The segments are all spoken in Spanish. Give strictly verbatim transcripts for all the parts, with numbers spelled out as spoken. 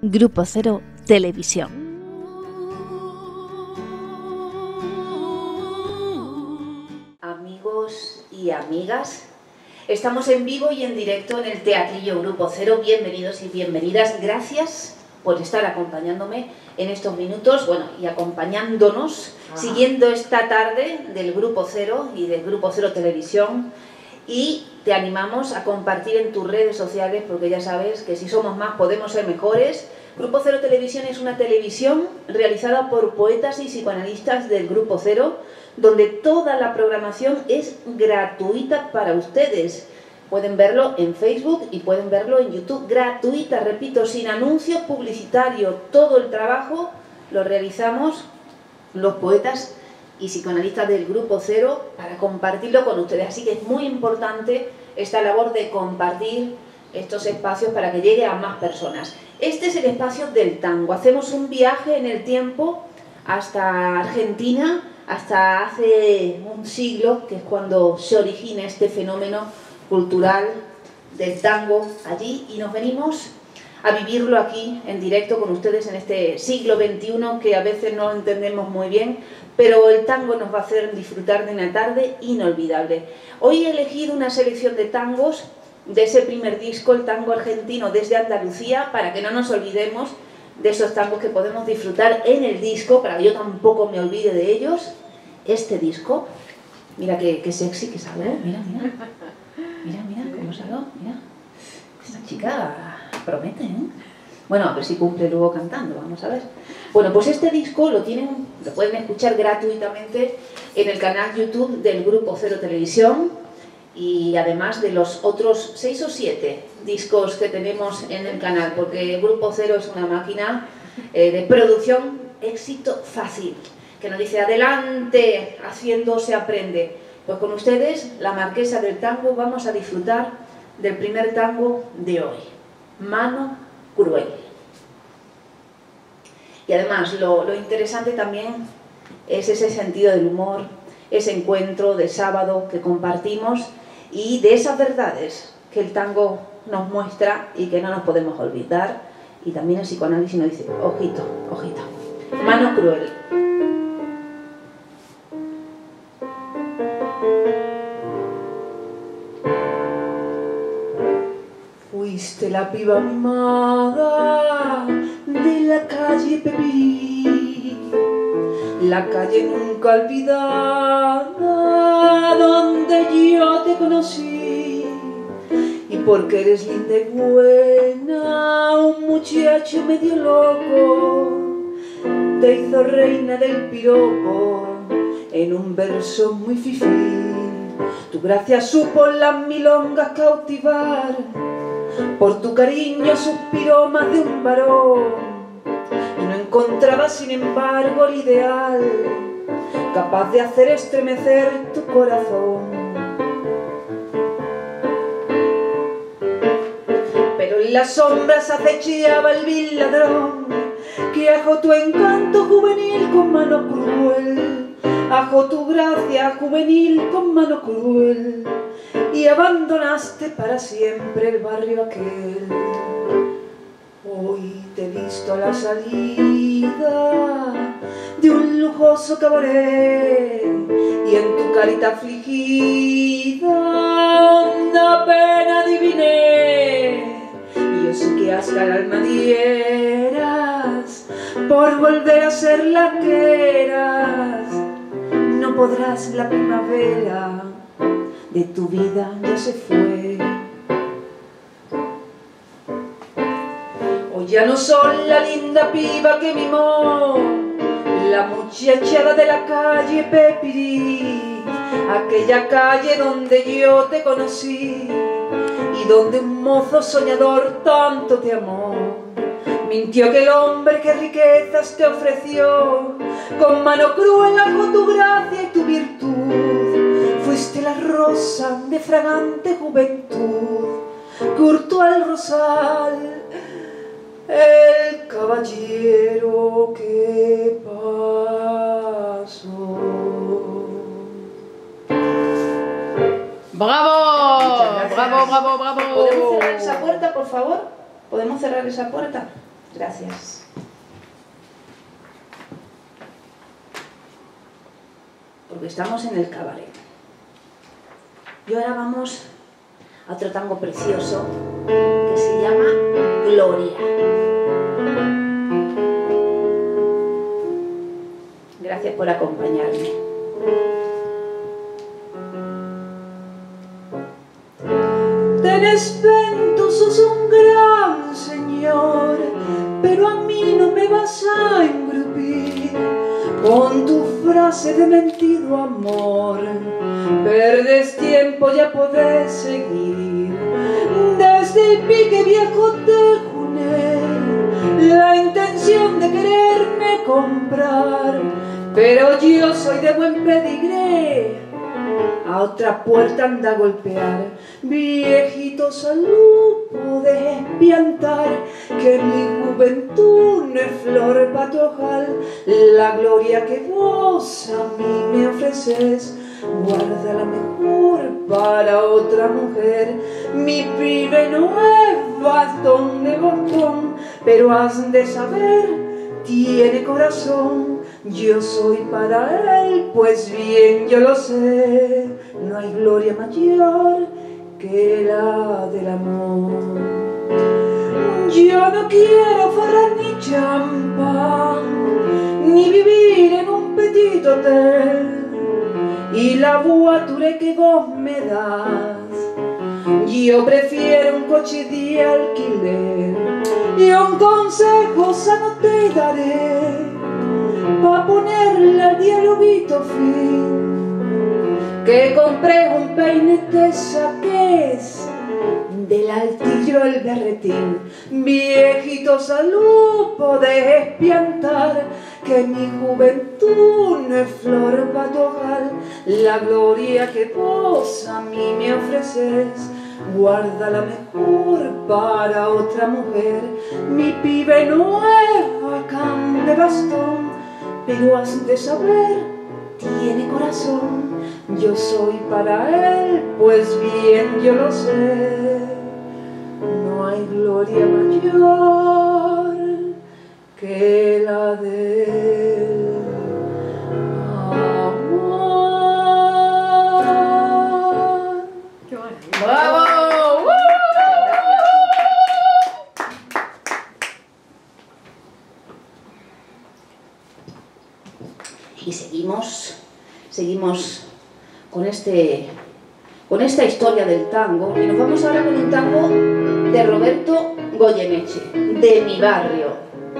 Grupo Cero Televisión. Amigos y amigas, estamos en vivo y en directo en el Teatrillo Grupo Cero. Bienvenidos y bienvenidas. Gracias por estar acompañándome en estos minutos, bueno, y acompañándonos, ah. siguiendo esta tarde del Grupo Cero y del Grupo Cero Televisión. Y te animamos a compartir en tus redes sociales, porque ya sabes que si somos más podemos ser mejores. Grupo Cero Televisión es una televisión realizada por poetas y psicoanalistas del Grupo Cero, donde toda la programación es gratuita para ustedes. Pueden verlo en Facebook y pueden verlo en YouTube, gratuita, repito, sin anuncio publicitario. Todo el trabajo lo realizamos los poetas y psicoanalistas del Grupo Cero para compartirlo con ustedes. Así que es muy importante esta labor de compartir estos espacios para que llegue a más personas. Este es el espacio del tango. Hacemos un viaje en el tiempo hasta Argentina, hasta hace un siglo, que es cuando se origina este fenómeno cultural del tango allí, y nos venimos a vivirlo aquí en directo con ustedes en este siglo veintiuno que a veces no entendemos muy bien, pero el tango nos va a hacer disfrutar de una tarde inolvidable. Hoy he elegido una selección de tangos de ese primer disco, el tango argentino desde Andalucía, para que no nos olvidemos de esos tangos que podemos disfrutar en el disco, para que yo tampoco me olvide de ellos. Este disco, mira qué, qué sexy que salió, mira, mira, mira, mira cómo salió, mira, esta chica promete, ¿eh? Bueno, a ver si cumple luego cantando, vamos a ver. Bueno, pues este disco lo tienen, lo pueden escuchar gratuitamente en el canal YouTube del Grupo Cero Televisión, y además de los otros seis o siete discos que tenemos en el canal, porque el Grupo Cero es una máquina eh, de producción éxito fácil, que nos dice adelante, haciendo se aprende. Pues con ustedes, la Marquesa del Tango, vamos a disfrutar del primer tango de hoy, Mano Cruel. Y además lo, lo interesante también es ese sentido del humor, ese encuentro de sábado que compartimos, y de esas verdades que el tango nos muestra y que no nos podemos olvidar. Y también el psicoanálisis nos dice, ojito, ojito, Mano Cruel. Fuiste la piba mimada de la calle Pepirí, la calle nunca olvidada donde yo te conocí. Y porque eres linda y buena, un muchacho medio loco te hizo reina del piropo en un verso muy fifí. Tu gracia supo las milongas cautivar, por tu cariño suspiró más de un varón, y no encontraba sin embargo el ideal capaz de hacer estremecer tu corazón. Pero en las sombras acechaba el vil ladrón que ajó tu encanto juvenil con mano cruel, ajó tu gracia juvenil con mano cruel, y abandonaste para siempre el barrio aquel. Hoy te he visto a la salida de un lujoso cabaret, y en tu carita afligida honda pena adiviné. Y yo sé que hasta el alma dieras por volver a ser la que eras. No podrás, la primavera de tu vida ya se fue. Hoy ya no soy la linda piba que mimó la muchachada de la calle Pepirí, aquella calle donde yo te conocí y donde un mozo soñador tanto te amó. Mintió aquel hombre que riquezas te ofreció, con mano cruel ajó tu gracia y tu virtud. Fuiste la rosa de fragante juventud que hurtó el rosal el caballero que pasó. ¡Bravo! Gracias. ¡Bravo, bravo, bravo! ¿Podemos cerrar esa puerta, por favor? ¿Podemos cerrar esa puerta? Gracias. Porque estamos en el cabaret. Y ahora vamos a otro tango precioso que se llama Gloria. Gracias por acompañarme. Tenés ventos, sos un gran señor, pero a mí no me vas a engrupir con tu frase de mentido amor. Perdes tiempo, ya podés seguir. Desde el pique viejo te juné la intención de quererme comprar, pero yo soy de buen pedigré, a otra puerta anda a golpear. Viejito, salud podés espiantar que mi juventud no es flor pa' tu ojal. La gloria que vos a mí me ofreces, guárdala mejor para otra mujer. Mi pibe no es bastón de botón, pero has de saber, tiene corazón. Yo soy para él, pues bien yo lo sé. No hay gloria mayor que la del amor. Yo no quiero farra ni champán, ni vivir en un petit hotel, y la voiture que vos me das, yo prefiero un coche de alquiler. Y un consejo sano te daré, pa' ponerle al dialoguito fin, que compré un peine te saques del altillo el berretín. Viejito, salud podés espiantar que mi juventud no es flor pa' tu hogar. La gloria que vos a mí me ofreces, guárdala mejor para otra mujer. Mi pibe no es bacán de bastón, pero has de saber, tiene corazón. Yo soy para él, pues bien yo lo sé. No hay gloria mayor que la del amor. ¡Qué maravilla! ¡Bravo! Y seguimos, seguimos con, este, con esta historia del tango, y nos vamos ahora con un tango de Roberto Goyeneche, De mi barrio.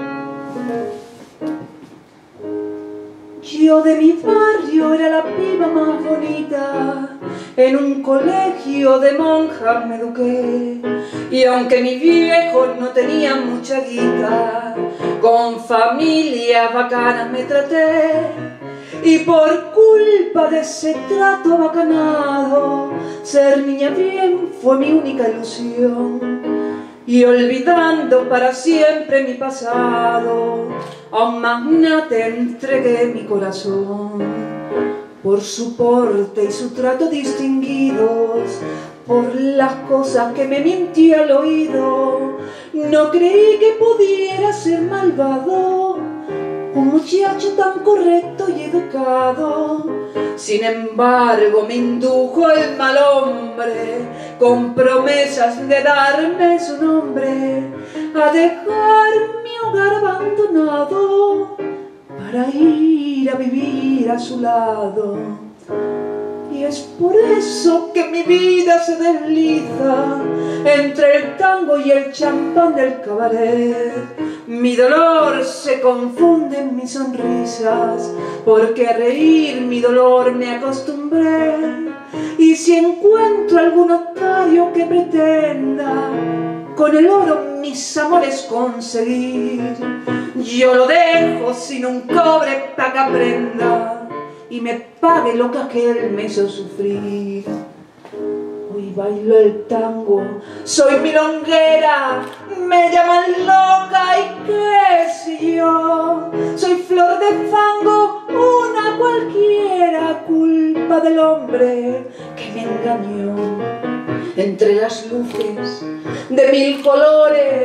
Yo de mi barrio era la piba más bonita, en un colegio de monjas me eduqué, y aunque mi viejo no tenía mucha guita, con familias bacanas me traté. Y por culpa de ese trato bacanado, ser niña bien fue mi única ilusión. Y olvidando para siempre mi pasado, a un magnate entregué mi corazón. Por su porte y su trato distinguidos, por las cosas que me mintió al oído, no creí que pudiera ser malvado un muchacho tan correcto y educado. Sin embargo me indujo el mal hombre, con promesas de darme su nombre, a dejar mi hogar abandonado para ir a vivir a su lado. Y es por eso que mi vida se desliza entre el tango y el champán del cabaret. Mi dolor se confunde en mis sonrisas, porque a reír mi dolor me acostumbré. Y si encuentro algún otario que pretenda con el oro mis amores conseguir, yo lo dejo sin un cobre pa' que aprenda y me pague lo que aquel me hizo sufrir. Hoy bailo el tango, soy milonguera, me llaman loca y qué sé yo. Soy flor de fango, una cualquiera, culpa del hombre que me engañó. Entre las luces de mil colores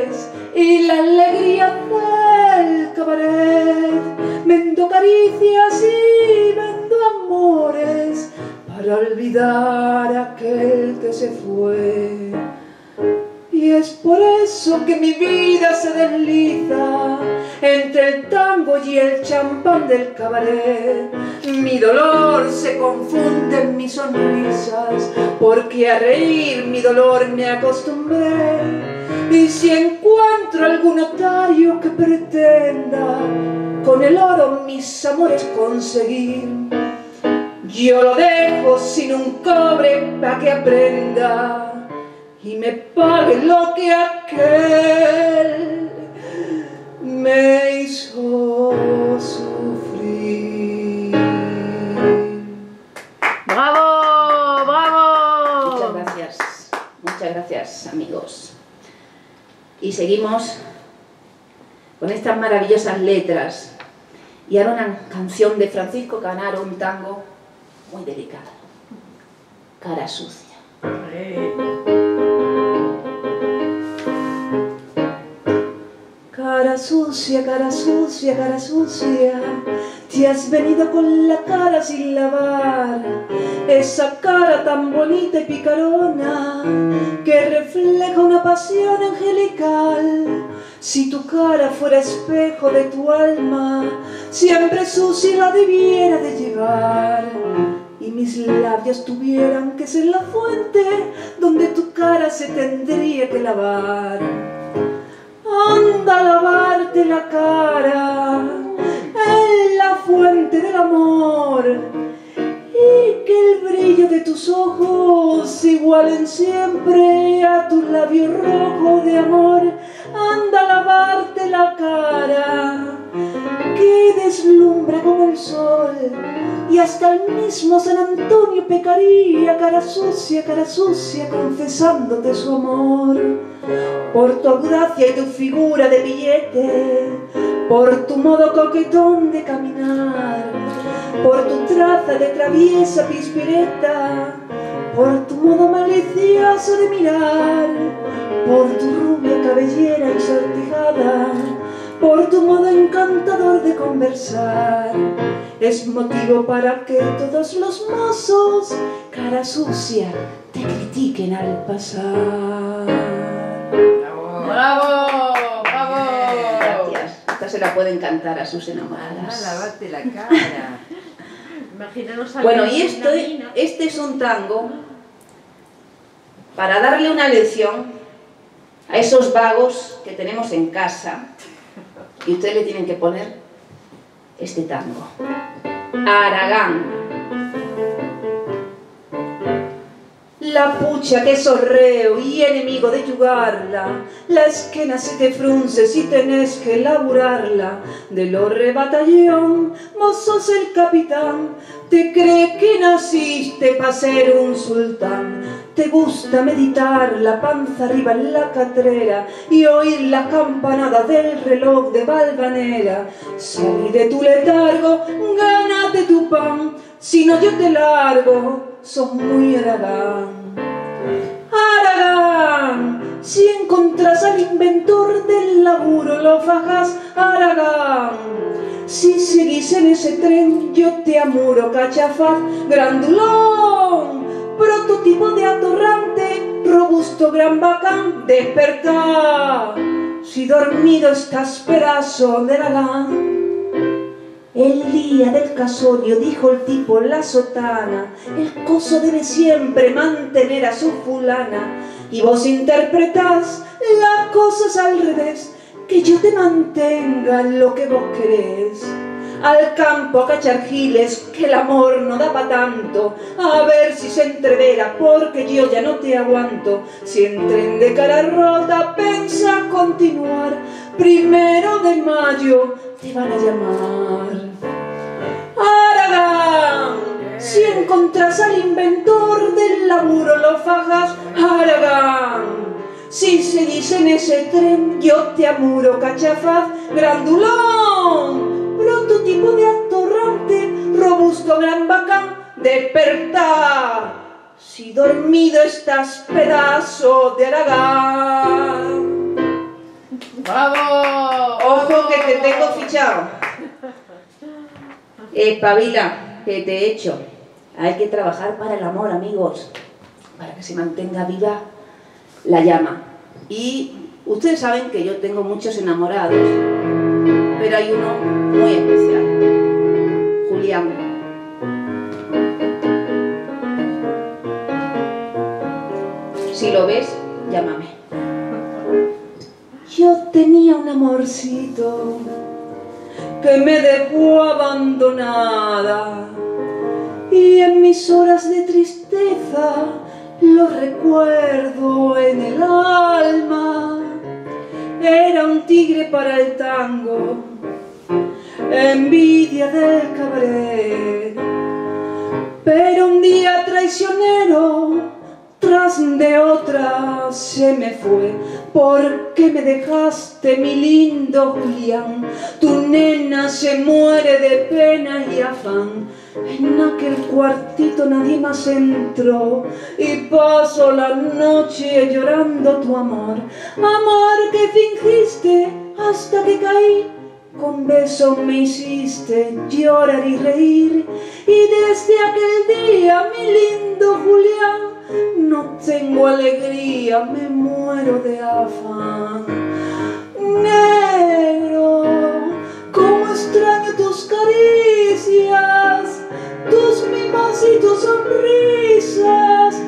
y la alegría del cabaret. Vendo caricias y vendo amores para olvidar a aquel que se fue. Y es por eso que mi vida se desliza entre el tango y el champán del cabaret. Mi dolor se confunde en mis sonrisas, porque a reír mi dolor me acostumbré. Y si encuentro algún notario que pretenda con el oro mis amores conseguir, yo lo dejo sin un cobre pa' que aprenda y me pague lo que aquel me hizo sufrir. ¡Bravo! ¡Bravo! Muchas gracias, muchas gracias, amigos. Y seguimos con estas maravillosas letras. Y ahora una canción de Francisco Canaro, un tango muy delicado. Cara sucia. Cara sucia, cara sucia, cara sucia, te has venido con la cara sin lavar, esa cara tan bonita y picarona que refleja una pasión angelical. Si tu cara fuera espejo de tu alma, siempre sucia la debiera de llevar, y mis labios tuvieran que ser la fuente donde tu cara se tendría que lavar. Anda a lavarte la cara en la fuente del amor, y que el brillo de tus ojos igualen siempre a tus labios rojos de amor. Anda a lavarte la cara que deslumbra como el sol, y hasta el mismo San Antonio pecaría, cara sucia, cara sucia, confesándote su amor. Por tu audacia y tu figura de billete, por tu modo coquetón de caminar, por tu traza de traviesa pispireta, por tu modo malicioso de mirar, por tu rubia cabellera ensortijada, por tu modo encantador de conversar, es motivo para que todos los mozos, cara sucia, te critiquen al pasar. ¡Bravo! ¡Bravo! ¡Bravo! Gracias. Esta se la pueden cantar a sus enamoradas. Ah, lavarte la cara. Imaginaros a Bueno, y esto, este es un tango para darle una lección a esos vagos que tenemos en casa, y ustedes le tienen que poner este tango. Aragán. La pucha que sorreo y enemigo de yugarla, la esquena se te frunce si tenés que laburarla. Del orre batallón, vos sos el capitán, te cree que naciste pa' ser un sultán. Te gusta meditar la panza arriba en la catrera y oír la campanada del reloj de Valvanera. Salí de tu letargo, gánate tu pan, si no yo te largo, sos muy Aragán. Aragán, si encontrás al inventor del laburo lo fajas, Aragán. Si seguís en ese tren yo te amuro, cachafaz, grandulón, prototipo de atorrante, robusto, gran bacán, despertá. Si dormido estás, pedazo de Aragán. El día del casorio, dijo el tipo la sotana, el coso debe siempre mantener a su fulana. Y vos interpretás las cosas al revés, que yo te mantenga lo que vos querés. Al campo a cachar giles, que el amor no da pa' tanto, a ver si se entrevera, porque yo ya no te aguanto. Si en tren de cara rota pensás continuar, primero de mayo te van a llamar. Aragán, si encontrás al inventor del laburo lo fajas, Aragán. Si seguís en ese tren yo te amuro, cachafaz, grandulón, prototipo de atorrante, robusto, gran bacán, despertá. Si dormido estás, pedazo de Aragán. ¡Bravo! Ojo que te tengo fichado. Espabila, que te he hecho. Hay que trabajar para el amor, amigos, para que se mantenga viva la llama. Y ustedes saben que yo tengo muchos enamorados, pero hay uno muy especial, Julián. Si lo ves, llámame. Yo tenía un amorcito que me dejó abandonada, y en mis horas de tristeza lo recuerdo en el alma. Era un tigre para el tango, envidia del cabaret, pero un día traicionero tras de otra se me fue. ¿Por qué me dejaste, mi lindo Julián? Tu nena se muere de pena y afán. En aquel cuartito nadie más entró, y paso la noche llorando tu amor. Amor que fingiste hasta que caí, con besos me hiciste llorar y reír. Y desde aquel día, mi lindo Julián, no tengo alegría, me muero de afán. Negro, cómo extraño tus caricias, tus mimos y tus sonrisas.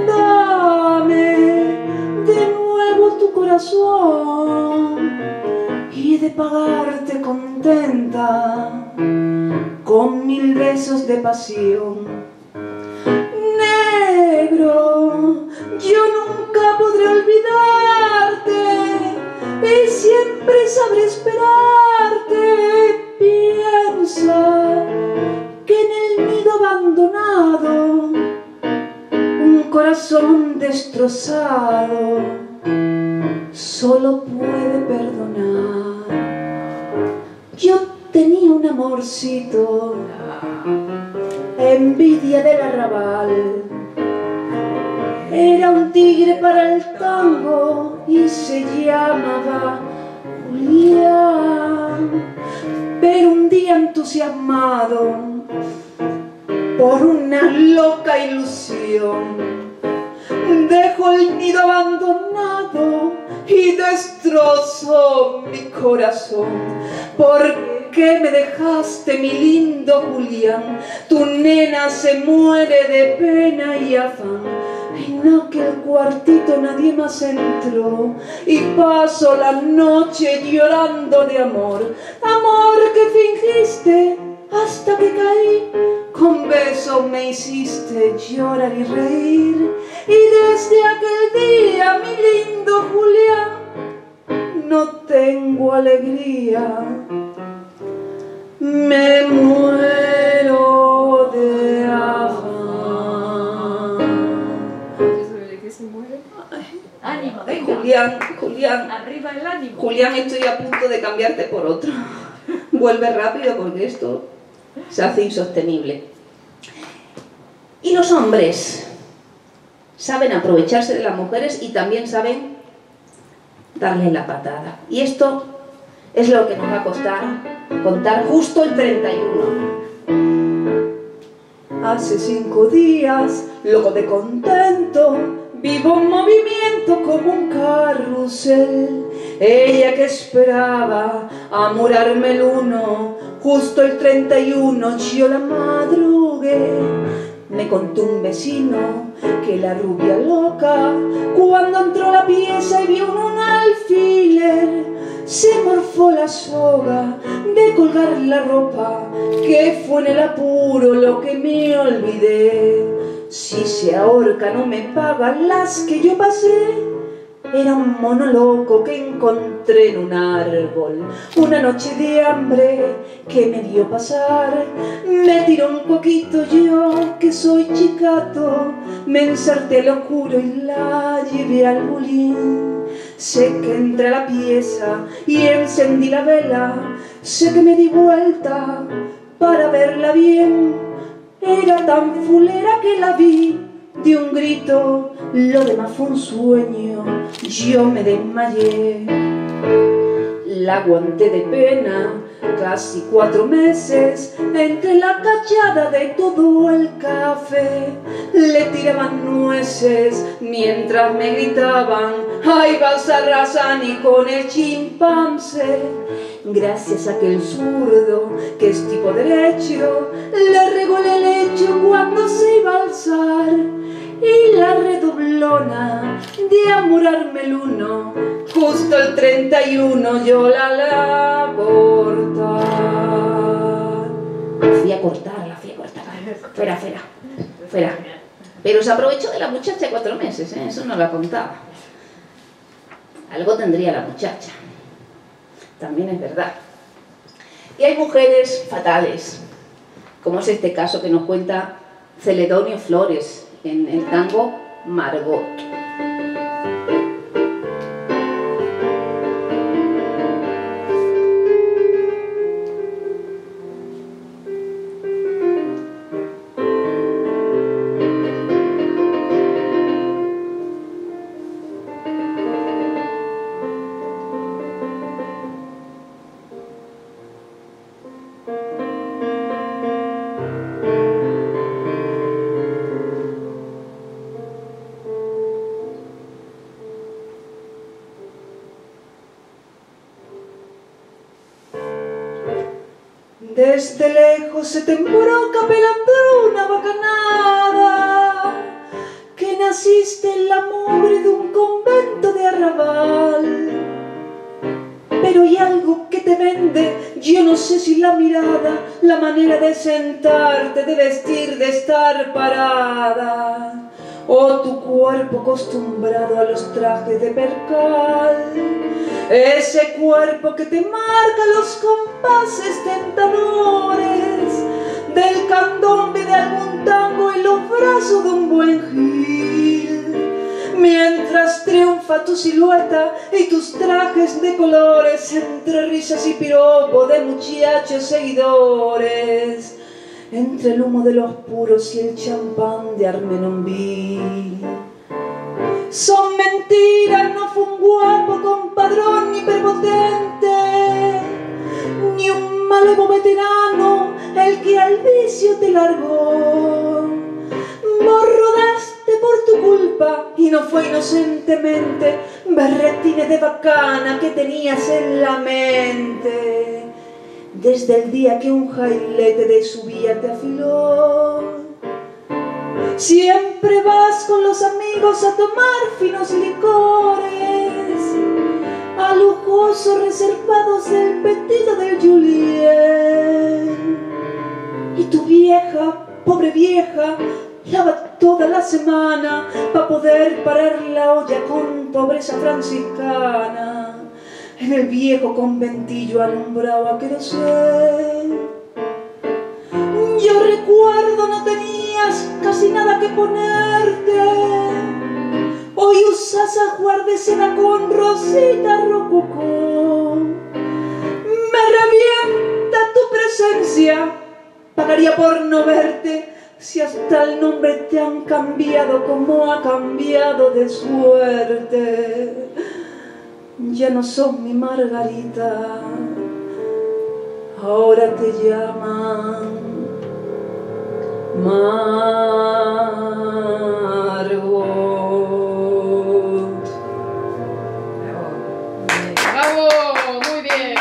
Dame de nuevo tu corazón, y de pagarte contenta con mil besos de pasión. Negro, yo nunca podré olvidarte, y siempre sabré esperarte. Piensa que en el nido abandonado, un corazón destrozado solo puede perdonar. Yo tenía un amorcito, envidia del arrabal. Era un tigre para el tango y se llamaba Julián. Pero un día entusiasmado por una loca ilusión, dejó el nido abandonado y destrozó mi corazón. ¿Por qué me dejaste, mi lindo Julián? Tu nena se muere de pena y afán. En aquel cuartito nadie más entró, y paso la noche llorando de amor. Amor que fingiste hasta que caí, con besos me hiciste llorar y reír. Y desde aquel día, mi lindo Julián, no tengo alegría, me muero de afán. Ánimo, venga. Julián, Julián, Arriba el ánimo. Julián, estoy a punto de cambiarte por otro. Vuelve rápido porque esto se hace insostenible. Y los hombres saben aprovecharse de las mujeres y también saben darle la patada. Y esto es lo que nos va a costar contar justo el treinta y uno. Hace cinco días, loco de contento, vivo en movimiento como un carrusel. Ella que esperaba amurarme el uno, justo el treinta y uno yo la madrugué. Me contó un vecino que la rubia loca, cuando entró a la pieza y vio un alfiler, se morfó la soga de colgar la ropa, que fue en el apuro lo que me olvidé. Si se ahorca no me pagan las que yo pasé. Era un mono loco que encontré en un árbol, una noche de hambre que me dio pasar. Me tiró un poquito, yo que soy chicato, me ensarté al oscuro y la llevé al bulín. Sé que entré a la pieza y encendí la vela, sé que me di vuelta para verla bien. Era tan fulera que la vi de un grito, lo demás fue un sueño, yo me desmayé. la aguanté de pena casi cuatro meses, entre la cachada de todo el café. Le tiraban nueces mientras me gritaban: ¡ay, Balsarrazani con el chimpancé! Gracias a aquel zurdo que es tipo derecho, le regolé el hecho cuando se iba a alzar. Y la redoblona de amurarme el uno, justo el treinta y uno yo la la cortar. La fui a cortar, la fui a cortar. Fuera, fuera, fuera. Pero se aprovechó de la muchacha cuatro meses, ¿eh? Eso no la contaba. Algo tendría la muchacha. También es verdad. Y hay mujeres fatales, como es este caso que nos cuenta Celedonio Flores en el tango Margot. Desde lejos se te embroca pelando una bacanada, que naciste en la mugre de un convento de arrabal. Pero hay algo que te vende, yo no sé si la mirada, la manera de sentarte, de vestir, de estar parada, o tu cuerpo acostumbrado a los trajes de percal. Ese cuerpo que te marca los compases tentadores del candombe de algún tango en los brazos de un buen gil, mientras triunfa tu silueta y tus trajes de colores entre risas y piropos de muchachos seguidores, entre el humo de los puros y el champán de Armenonville. Son mentiras, no fue un guapo compadrón ni prepotente, ni un malevo veterano el que al vicio te largó. Vos rodaste por tu culpa y no fue inocentemente berretines de bacana que tenías en la mente, desde el día que un jailete de su vía te afiló. Siempre vas con los amigos a tomar finos licores, a lujosos reservados del vestido del Julien. Y tu vieja, pobre vieja, lava toda la semana para poder parar la olla con pobreza franciscana en el viejo conventillo alumbrado a querosén. Yo recuerdo no tenías casi nada que ponerte, hoy usas ajuar de cena con rosita rococó. Me revienta tu presencia, pagaría por no verte, si hasta el nombre te han cambiado como ha cambiado de suerte. Ya no sos mi Margarita, ahora te llaman Margot. ¡Bravo! ¡Muy bien!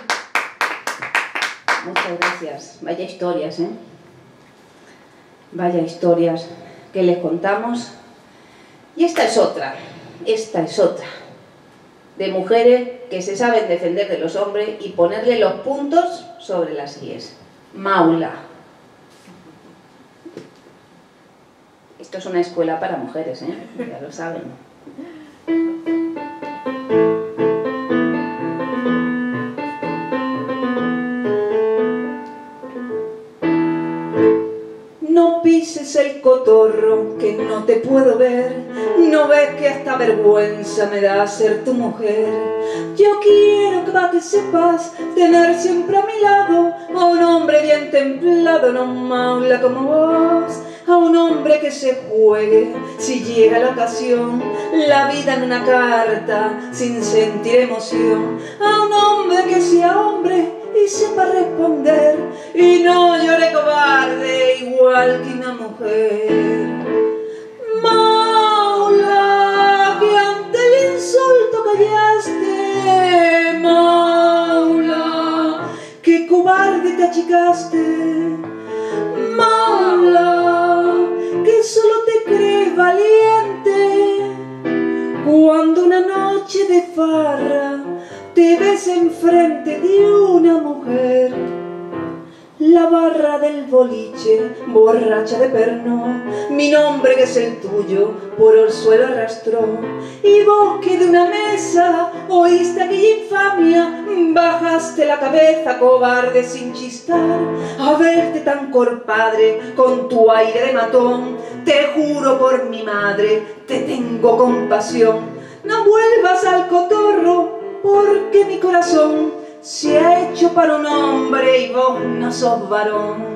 Muchas gracias. Vaya historias, ¿eh? Vaya historias que les contamos. Y esta es otra, esta es otra, de mujeres que se saben defender de los hombres y ponerle los puntos sobre las íes. Maula. Esto es una escuela para mujeres, ¿eh? Ya lo saben. No pises el cotorro que no te puedo ver, no ves que hasta vergüenza me da ser tu mujer. Yo quiero que para que sepas tener siempre a mi lado a un hombre bien templado, no maula como vos, a un hombre que se juegue, si llega la ocasión, la vida en una carta, sin sentir emoción, a un hombre que sea hombre y sepa responder, y no llore cobarde igual que una mujer. Maula, que ante el insulto callaste, Maula, que cobarde te achicaste, Maula, que solo te crees valiente cuando una noche de farra te ves enfrente de una mujer. La barra del boliche, borracha de perno, mi nombre que es el tuyo, por el suelo arrastró. Y vos que de una mesa oíste aquella infamia, bajaste la cabeza, cobarde, sin chistar. A verte tan corpadre, con tu aire de matón, te juro por mi madre, te tengo compasión. No vuelvas al cotorro, porque mi corazón se ha hecho para un hombre y vos no sos varón.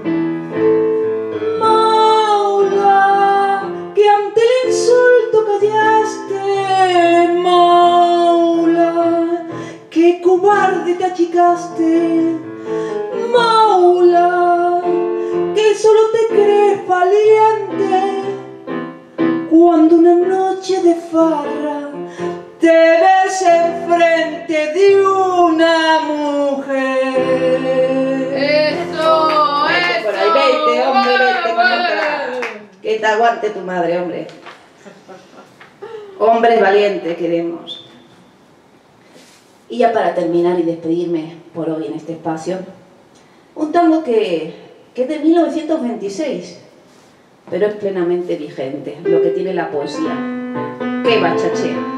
Maula, que ante el insulto callaste, Maula, que cobarde te achicaste, Maula, que solo te crees valiente cuando una noche de farra te ves enfrente de una mujer. ¡Eso! Vete por ahí, vete, hombre, vete con otra. Que te aguante tu madre, hombre. Hombres valientes queremos. Y ya para terminar y despedirme por hoy en este espacio, un tango que, que es de mil novecientos veintiséis, pero es plenamente vigente, lo que tiene la poesía. ¡Qué bachachea!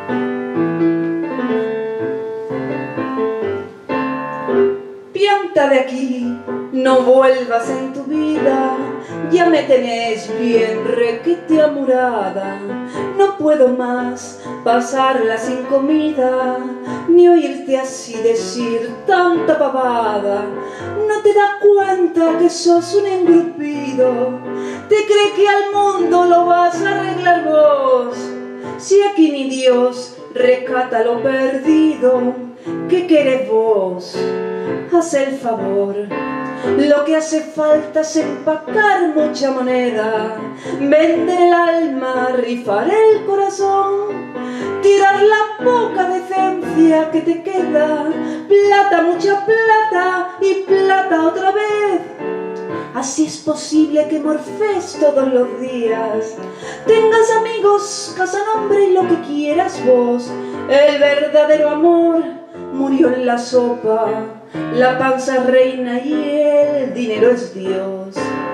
Pianta de aquí, no vuelvas en tu vida, ya me tenés bien requete amurada. No puedo más pasarla sin comida, ni oírte así decir tanta pavada. No te das cuenta que sos un engrupido, te crees que al mundo lo vas a arreglar vos. Si aquí ni Dios rescata lo perdido, ¿qué querés vos? Haz el favor, lo que hace falta es empacar mucha moneda, vender el alma, rifar el corazón, tirar la poca decencia que te queda, plata, mucha plata y plata otra vez. Así es posible que morfes todos los días, tengas amigos, casa, nombre y lo que quieras vos. El verdadero amor murió en la sopa, la panza reina y el dinero es Dios.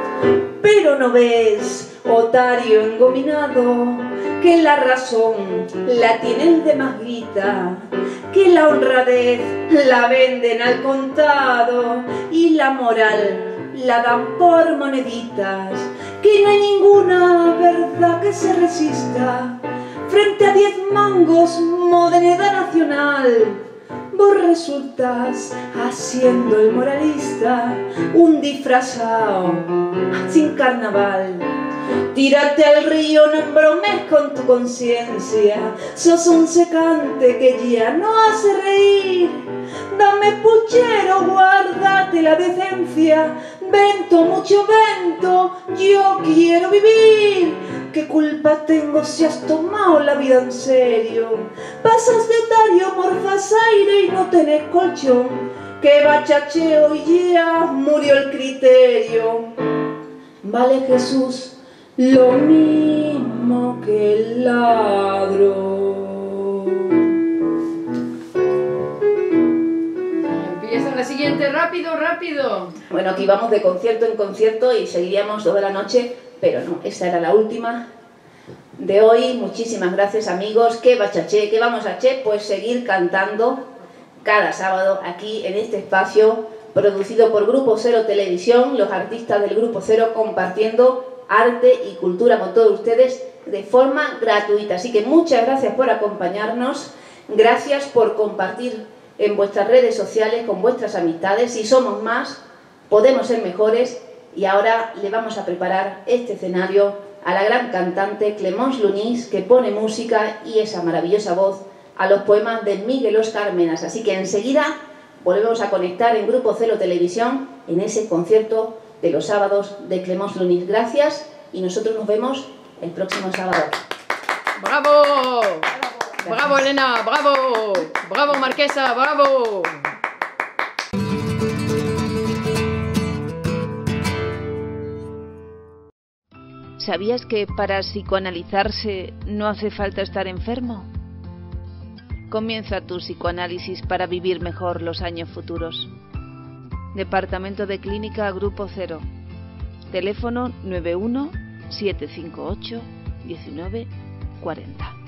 Pero no ves, otario engominado, que la razón la tiene el de más guita, que la honradez la venden al contado y la moral la dan por moneditas, que no hay ninguna verdad que se resista frente a diez mangos moneda nacional. Vos resultas haciendo el moralista, un disfrazado sin carnaval. Tírate al río, no embromes con tu conciencia, sos un secante que ya no hace reír. Dame puchero, guárdate la decencia, vento, mucho vento, yo quiero vivir. ¿Qué culpa tengo si has tomado la vida en serio? Pasas de tario, morfas aire y no tenés colchón. Que bachacheo y ya murió el criterio. Vale Jesús lo mismo que el ladrón. Empieza la siguiente, rápido, rápido. Bueno, aquí vamos de concierto en concierto y seguiríamos toda la noche, pero no, esta era la última de hoy. Muchísimas gracias, amigos. ¿Qué bachaché? ¿Qué vamos a hacer? Pues seguir cantando cada sábado aquí en este espacio producido por Grupo Cero Televisión, los artistas del Grupo Cero compartiendo arte y cultura con todos ustedes de forma gratuita. Así que muchas gracias por acompañarnos, gracias por compartir en vuestras redes sociales con vuestras amistades. Si somos más, podemos ser mejores Y ahora le vamos a preparar este escenario a la gran cantante Clemence Lunis, que pone música y esa maravillosa voz a los poemas de Miguel Óscar Menas. Así que enseguida volvemos a conectar en Grupo Cero Televisión en ese concierto de los sábados de Clemence Lunis. Gracias y nosotros nos vemos el próximo sábado. ¡Bravo! ¡Bravo, Elena! ¡Bravo! ¡Bravo, Marquesa! ¡Bravo! ¿Sabías que para psicoanalizarse no hace falta estar enfermo? Comienza tu psicoanálisis para vivir mejor los años futuros. Departamento de Clínica Grupo Cero. Teléfono nueve uno siete cinco ocho uno nueve cuarenta.